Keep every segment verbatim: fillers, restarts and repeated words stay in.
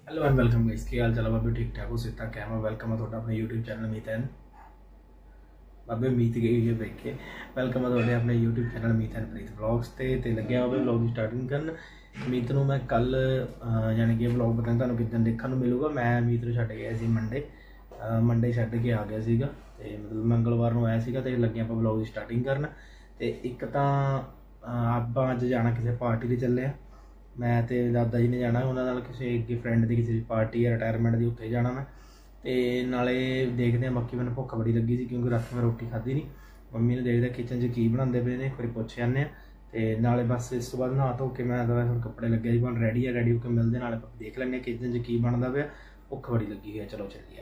Hello and welcome guys, की हाल चाल बाबे? ठीक ठाक हो? सीता कैम वेलकम है थोड़ा अपने यूट्यूब चैनल मीत एंड बाबे मीत गई है देख के वेलकम है थोड़े अपने YouTube channel Meet and Preet vlogs ते ते लगे बाबे व्लॉग की स्टार्टिंग करन। मीत नूं मैं कल यानी कि व्लॉग पता नहीं तुहानूं किदन देखण नूं मिलूगा। मैं मीत नूं छड्ड गया सी मंडे मंडे छड्ड के आ गया सीगा ते मतलब मंगलवार नूं आया सीगा ते लगे आपां व्लॉग की स्टार्टिंग करन। ते एक तां आपां अज जाना किसी पार्टी ते चले आ। मैं तो दादा जी ने जाना उन्होंने किसी फ्रेंड की किसी पार्टी है रिटायरमेंट की उत्थे जाना मैं तो नाले देखते हैं। बाकी मैंने भुख बड़ी लगी सी क्योंकि रात में रोटी खाधी नहीं। मम्मी ने देखते किचन च की बनाते पे ने एक बार पुछ जाने तो नाले बस इस बाद नहा धो के मैं थोड़े कपड़े लगे जी बन रेडी है रेडी होकर मिलते नाले देख लें किचन च की बनता पे। भुख बड़ी लगी है, चलो चलिए।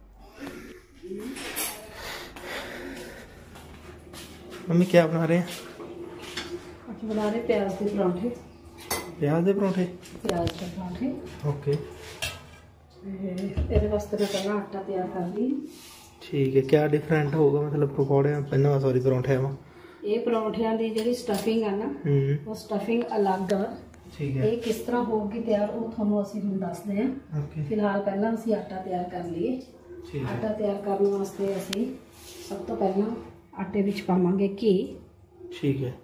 मम्मी क्या बना रहे हैं? बना रहे प्याज के परांठे। प्याज के परांठे? प्याज के परांठे ओके। ये वास्ते मैं पहला आटा तैयार कर ली। ठीक है, क्या डिफरेंट होगा मतलब पकौड़े पहले सॉरी परांठे में? ये परांठियां दी ਜਿਹੜੀ ਸਟਫਿੰਗ ਆ ਨਾ ਉਹ ਸਟਫਿੰਗ ਅਲੱਗ ਆ। ठीक है, ਇਹ ਕਿਸ ਤਰ੍ਹਾਂ ਹੋਊਗੀ ਤਿਆਰ ਉਹ ਤੁਹਾਨੂੰ ਅਸੀਂ ਹੁਣ ਦੱਸਦੇ ਹਾਂ। ओके। ਫਿਲਹਾਲ ਪਹਿਲਾਂ ਅਸੀਂ ਆਟਾ ਤਿਆਰ ਕਰ ਲਈਏ। ठीक है, ਆਟਾ ਤਿਆਰ ਕਰਨ ਵਾਸਤੇ ਅਸੀਂ ਸਭ ਤੋਂ ਪਹਿਲਾਂ ਆਟੇ ਵਿੱਚ ਪਾਵਾਂਗੇ ਘੀ। ठीक है।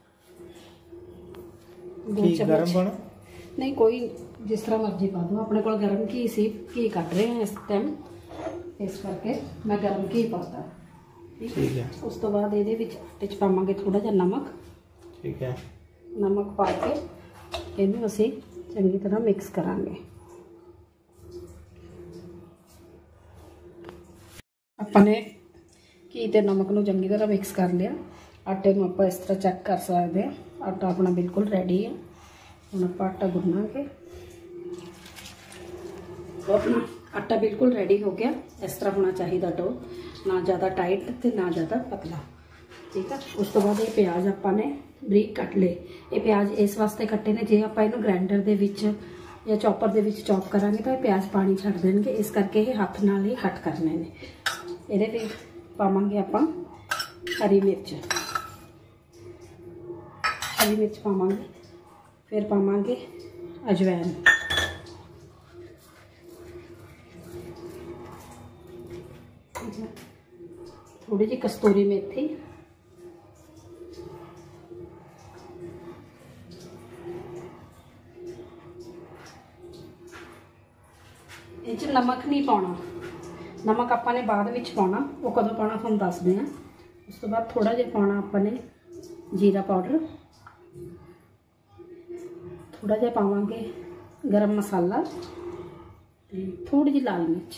दो घी चम्मच गरम पाना? नहीं, कोई जिस तरह मर्जी पा दो। अपने को गर्म घी सी घी कट रहे हैं इस टाइम, इस करके मैं गर्म घी पाता। ठीक है। उस तो बाद ये आटे च पावांगे थोड़ा जिहा नमक। ठीक है। नमक पा के इहनूं असीं चंगी तरह मिक्स करांगे। अपने घी ते नमक नूं चंगी तरह मिक्स कर लिया। आटे नूं आपां इस तरह चेक कर सकते हैं। आटा अपना बिल्कुल रेडी है। हुण आपां आटा गुन्नांगे। आटा बिल्कुल रेडी हो गया। इस तरह होना चाहिए डो, ना ज़्यादा टाइट ते ना ज़्यादा पतला। ठीक है। उस तो बाद ये प्याज आपां ने बरीक कट ले। ये प्याज इस वास्ते कट्टे ने जे आपां इहनूं ग्राइंडर दे विच या चॉपर दे विच चॉप करांगे तो प्याज पानी छड्ड देणगे, इस करके ये हत्थ नाल ही कट करने ने। इहदे विच पावांगे आपां हरी मिर्च। हरी मिर्च पावांगे, फिर पावांगे अजवैन, थोड़ी जी कस्तूरी मेथी, इस नमक नहीं पाना। नमक आपां ने बाद विच पाना, वो कदों पाना तुहानूं दसदे हां। उस तो बाद थोड़ा जिहा पाना आपां ने जीरा पाउडर, थोड़ा जिहा पावांगे गरम मसाला, थोड़ी जी लाल मिर्च।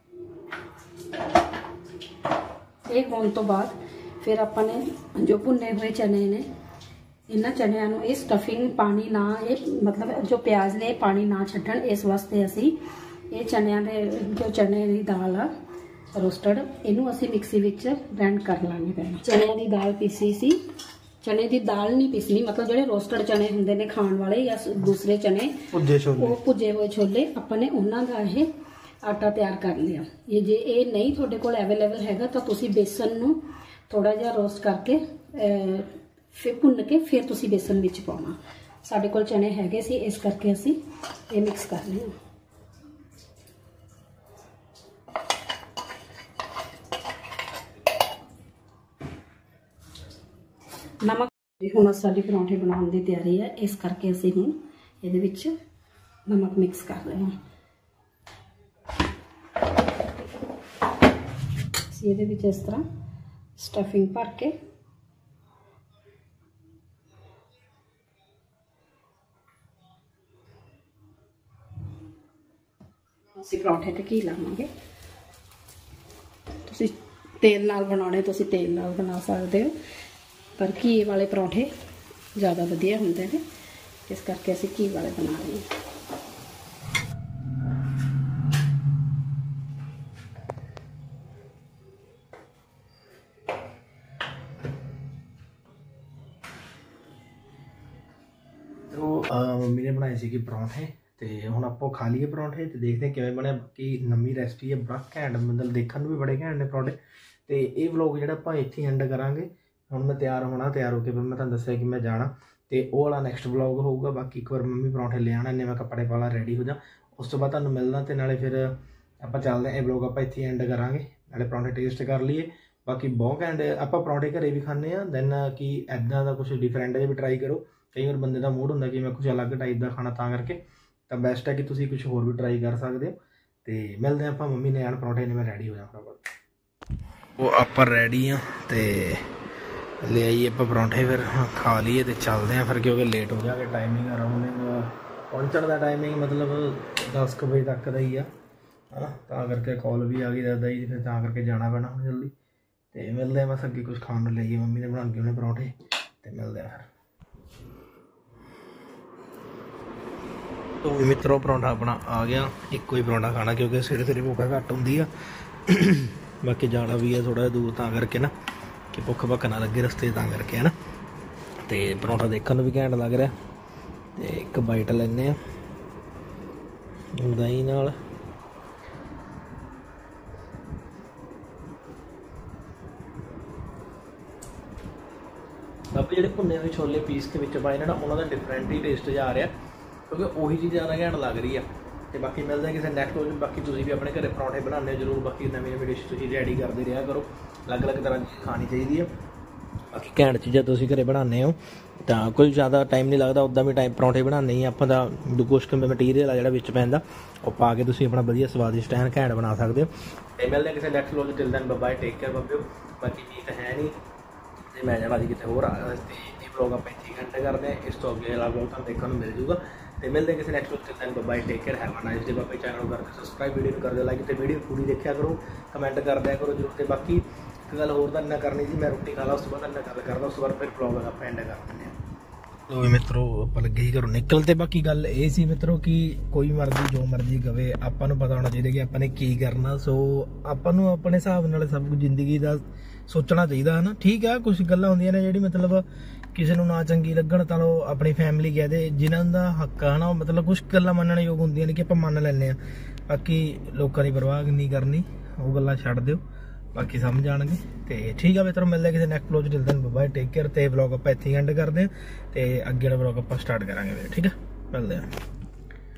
एक होने तो बाद फिर अपने जो भुने हुए चने ने इन्हां चनियां नूं ये स्टफिंग पानी ना ये मतलब जो प्याज ने पानी ना छड्डण, इस वास्ते असी ये चनियां दे जो चने दी दाल आ रोस्टड इनू असी मिक्सी विच ग्राइंड कर लांगे। पहले चनियां दी दाल पीसी सी। चने की दाल नहीं पीसनी, मतलब जो रोस्टड चने होंगे ने खाने वाले या दूसरे चने वो भुजे हुए छोले अपने उन्हों का ये आटा तैयार कर लिया। ये जे ये नहीं थोड़े को अवेलेबल हैगा तो तुसी बेसन नूं थोड़ा जिहा रोस्ट करके फिर भुन के फिर तुसी बेसन विच पाउणा। साडे कोल चने हैगे सी, इस करके असी ये मिक्स कर लिया। नमक हुण साडी परौंठे बनाउण दी तैयारी है, इस करके असीं हुण इहदे विच नमक मिक्स कर रहे हैं। असीं इहदे विच इस तरह स्टफिंग भर के असीं परौंठे ते घी लावांगे। तुसीं तेल नाल बनाउणे तुसीं तेल नाल बना सकदे हो, पर घी वाले परौंठे ज़्यादा वधिया होंदे ने, इस करके असीं घी वाले बना रहे हैं। तो मम्मी ने बनाए सी परौंठे तो हुण आपां खा लीए परौंठे तो देखते हैं किवें बने। बाकी नवीं रेसिपी है, बड़ा घैंट मतलब देखने में भी बड़े घैंट ने परौंठे। तो ये व्लॉग जिहड़ा आपां इत्थे एंड करांगे। हुण मैं तैयार होना, तैयार होकर फिर मैं तुहानूं दस्सिया कि मैं जाना तो वो वाला नैक्सट व्लॉग होगा। बाकी एक बार मम्मी परौंठे ले आना, इन्ने मैं कपड़े पाला रेडी हो जा। ਉਸ ਤੋਂ ਬਾਅਦ ਤੁਹਾਨੂੰ ਮਿਲਣਾ ਤੇ ਨਾਲੇ ਫਿਰ ਆਪਾਂ ਚੱਲਦੇ ਹਾਂ। ਇਹ ਵਲੋਗ ਆਪਾਂ ਇੱਥੇ ਐਂਡ ਕਰਾਂਗੇ, ਨਾਲੇ ਪਰੌਂਠੇ ਟੇਸਟ ਕਰ ਲਈਏ। ਬਾਕੀ ਬਹੁਤ ਘੈਂਟ ਆਪਾਂ ਪਰੌਂਠੇ ਘਰੇ ਵੀ ਖਾਂਦੇ ਹਾਂ। ਦੈਨ ਕਿ ਇੱਦਾਂ ਦਾ ਕੁਛ ਡਿਫਰੈਂਟ ਜਿਹਾ ਵੀ ਟਰਾਈ ਕਰੋ। ਕਈ ਵਾਰ ਬੰਦੇ ਦਾ ਮੂਡ ਹੁੰਦਾ ਕਿ ਮੈਂ ਕੁਛ ਅਲੱਗ ਟਾਈਪ ਦਾ ਖਾਣਾ, ਤਾਂ ਕਰਕੇ ਤਾਂ ਬੈਸਟ ਹੈ ਕਿ ਤੁਸੀਂ ਕੁਛ ਹੋਰ ਵੀ ਟਰਾਈ ਕਰ ਸਕਦੇ ਹੋ। ਤੇ ਮਿਲਦੇ ਹਾਂ ਆਪਾਂ, ਮੰਮੀ ਨੇ ਆਣ ਪਰੌਂਠੇ ਨੇ, ਮੈਂ ਰੈਡੀ ਹੋ ਜਾਵਾਂ। ਉਹ ਆਪਾਂ ਰੈਡੀ ਆ ਤੇ ਲੈ ਆਈਏ ਆਪਾਂ ਪਰੌਂਠੇ, ਫਿਰ ਖਾ ਲਈਏ ਤੇ ਚੱਲਦੇ ਹਾਂ ਫਿਰ, ਕਿਉਂਕਿ ਲੇਟ ਹੋ ਜਾਗੇ। ਟਾਈਮਿੰਗ ਅਰਾਊਂਡ ਪਹੁੰਚਣ ਦਾ ਟਾਈਮਿੰਗ ਮਤਲਬ ਦਸ ਕੁ ਵਜੇ ਤੱਕ ਦਾ ਹੀ ਆ, ਹੈ ਨਾ। ਤਾਂ ਕਰਕੇ ਕਾਲ ਵੀ ਆ ਗਈ ਦਾਦਾ ਜੀ, ਫਿਰ ਤਾਂ ਕਰਕੇ ਜਾਣਾ ਪੈਣਾ ਹੁਣ ਜਲਦੀ। ਤੇ ਮਿਲਦੇ ਆ ਬਸ, ਅੱਗੇ ਕੁਛ ਖਾਣ ਨੂੰ ਲਈਏ, ਮੰਮੀ ਨੇ ਬਣਾ ਕੇ ਉਹਨੇ ਪਰੌਂਠੇ, ਤੇ ਮਿਲਦੇ ਆ ਫਿਰ। ਤੋ ਵੀ ਮਿੱਤਰੋ ਪਰੌਂਠਾ ਆਪਣਾ ਆ ਗਿਆ। ਇੱਕੋ ਹੀ ਪਰੌਂਠਾ ਖਾਣਾ ਕਿਉਂਕਿ ਸਵੇਰੇ ਸਵੇਰੇ ਭੁੱਖ ਘੱਟ ਹੁੰਦੀ ਆ। ਬਾਕੀ ਜਾਣਾ ਵੀ ਆ ਥੋੜ੍ਹਾ ਦੂਰ, ਤਾਂ ਕਰਕੇ ਨਾ ਕਿ ਭੁੱਖ ਭੱਖ ਨਾ ਲੱਗੇ ਰਸਤੇ, ਤਾਂ ਕਰਕੇ ਹੈ ਨਾ। ਤੇ ਪਰੌਂਠਾ ਦੇਖਣ ਨੂੰ ਵੀ ਘੈਂਟ ਲੱਗ ਰਿਹਾ। ਤੇ ਇੱਕ ਬਾਈਟ ਲੈਂਦੇ ਆ ਦਹੀਂ ਨਾਲ। ਬਾਕੀ ਜਿਹੜੇ ਭੁੰਨੇ ਹੋਏ ਛੋਲੇ ਪੀਸ ਕੇ ਵਿੱਚ ਪਾਏ ਨੇ ਨਾ, ਉਹਨਾਂ ਦਾ ਡਿਫਰੈਂਟ ਹੀ ਟੇਸਟ ਜਾ ਆ ਰਿਹਾ, ਕਿਉਂਕਿ ਉਹੀ ਚੀਜ਼ ਜ਼ਿਆਦਾ ਘੈਂਟ ਲੱਗ ਰਹੀ ਆ। ਤੇ ਬਾਕੀ ਮਿਲਦੇ ਕਿਸੇ ਨੈਕਸਟ ਵਿੱਚ। ਬਾਕੀ ਤੁਸੀਂ ਵੀ ਆਪਣੇ ਘਰੇ ਪਰੌਂਠੇ ਬਣਾਉਂਦੇ ਹੋ ਜ਼ਰੂਰ। ਬਾਕੀ ਨਵੀਂ ਨਵੀਂ ਡਿਸ਼ ਤੁਸੀਂ ਰੈਡੀ ਕਰਦੇ ਰਿਹਾ ਕਰੋ, ਅਲੱਗ ਅਲੱਗ ਤਰ੍ਹਾਂ ਦੀ ਖਾਣੀ ਚਾਹੀਦੀ ਆ। ਬਾਕੀ ਘੈਂਟ ਚੀਜ਼ਾਂ ਤੁਸੀਂ ਘਰੇ ਬਣਾਉਂਦੇ ਹੋ ਤਾਂ ਕੋਈ ਜ਼ਿਆਦਾ ਟਾਈਮ ਨਹੀਂ ਲੱਗਦਾ। ਉੱਦਾਂ ਵੀ ਟਾਈਮ ਪਰੌਂਠੇ ਬਣਾਉਂਦੇ ਹੀ ਆਪਾਂ ਤਾਂ, ਕੁਛ ਕੁ ਮਟੀਰੀਅਲ ਆ ਜਿਹੜਾ ਵਿੱਚ ਪੈਂਦਾ, ਉਹ ਪਾ ਕੇ ਤੁਸੀਂ ਆਪਣਾ ਵਧੀਆ ਸਵਾਦਿਸ਼ਟ ਐਨ ਘੈਂਟ ਬਣਾ ਸਕਦੇ ਹੋ। ਤੇ ਮਿਲਦੇ ਕਿਸੇ next vlog. Till then bye, take care ਬੱਬਿਓ। ਬਾਕੀ ਨੀਤ ਹੈ ਨਹੀਂ ਤੇ ਮੈਂ ਜਾਣਾ ਜੀ ਕਿਤੇ ਹੋਰ ਆ, ਤੇ ਇਹ ਵਲੋਗ ਆਪਾਂ ਇੱਥੇ ਘੰਟੇ ਕਰਦੇ ਹਾਂ। ਇਸ ਤੋਂ ਅੱਗੇ ਵਾਲਾ ਵਲੋਗ ਤੁਹਾਨੂੰ ਦੇਖਣ ਨੂੰ ਮਿਲ ਜੂਗਾ। ਤੇ ਮਿਲਦੇ ਕਿਸੇ next vlog. Till then bye, take care, have a nice day. ਬਾਬੇ ਚੈਨਲ ਨੂੰ ਕਰਕੇ ਸਬਸਕ੍ਰਾਈਬ, ਵੀਡੀਓ ਨੂੰ ਕਰ ਦਿਓ ਲਾਈਕ, ਤੇ ਵੀਡੀਓ ਪੂਰੀ ਦੇਖਿਆ ਕਰੋ, ਕਮੈਂਟ ਕਰ ਦਿਆ ਕਰੋ ਜ਼ਰੂਰ। ਤੇ ਬਾਕੀ ਇੱਕ ਗੱਲ ਹੋਰ ਤਾਂ ਇੰਨਾ ਕਰਨੀ ਸੀ, ਮੈਂ ਰੋਟੀ ਖਾ ਲਾ ਉਸ ਤੋਂ ਬਾਅਦ ਇੰਨਾ ਗੱਲ ਕਰਦਾ, ਉਸ ਤੋਂ ਬਾਅਦ ਫਿਰ ਵਲੋਗ ਆਪਾਂ ਐਂਡ ਕਰ ਦਿੰਦੇ ਹਾਂ। ਲੋ ਮਿੱਤਰੋ ਆਪਾਂ ਲੱਗੇ ਹੀ ਘਰੋਂ ਨਿਕਲ। ਤੇ ਬਾਕੀ ਗੱਲ ਇਹ ਸੀ ਮਿੱਤਰੋ ਕਿ ਕੋਈ ਮਰਜ਼ੀ ਜੋ ਮਰਜ਼ੀ ਕਵੇ, ਆਪਾਂ ਨੂੰ ਪਤਾ ਹੋਣਾ ਚਾਹੀਦਾ ਕਿ ਆਪਾਂ ਨੇ ਕੀ ਕਰਨਾ। ਸੋ ਆਪਾਂ ਨੂੰ ਆਪਣੇ ਹਿਸਾਬ ਨਾਲ ਸਭ ਕੁਝ ਜ਼ਿੰਦਗੀ ਦਾ ਸੋਚਣਾ ਚਾਹੀਦਾ, ਹੈ ਨਾ। ਠੀਕ ਆ, ਕੁਛ ਗੱਲਾਂ ਹੁੰਦੀਆਂ ਨੇ ਜਿਹੜੀ ਮਤਲਬ ਕਿਸੇ ਨੂੰ ਨਾ ਚੰਗੀ ਲੱਗਣ, ਤਾਂ ਉਹ ਆਪਣੀ ਫੈਮਿਲੀ ਕਹਿ ਦੇ, ਜਿਨ੍ਹਾਂ ਦਾ ਹੱਕ ਆ, ਹੈ ਨਾ। ਮਤਲਬ ਕੁਛ ਗੱਲਾਂ ਮੰਨਣ ਯੋਗ ਹੁੰਦੀਆਂ ਨੇ ਕਿ ਆਪਾਂ ਮੰਨ ਲੈਂਦੇ ਹਾਂ। ਬਾਕੀ ਲੋਕਾਂ ਦੀ ਪਰਵਾਹ ਨਹੀਂ ਕਰਨੀ, ਉਹ ਗੱਲਾਂ ਛੱਡ ਦਿਓ, ਬਾਕੀ ਸਮਝ ਜਾਣਗੇ। ਤੇ ਠੀਕ ਆ ਮਿੱਤਰੋ, ਮਿਲਦੇ ਕਿਸੇ ਨੈਕਸਟ ਵਲੋਗ 'ਚ। Till then bye, take care. ਤੇ ਵਲੋਗ ਆਪਾਂ ਇੱਥੇ ਐਂਡ ਕਰਦੇ ਹਾਂ, ਤੇ ਅੱਗੇ ਵਾਲਾ ਵਲੋਗ ਆਪਾਂ ਸਟਾਰਟ ਕਰਾਂਗੇ। ਠੀਕ ਆ, ਮਿਲਦੇ ਹਾਂ।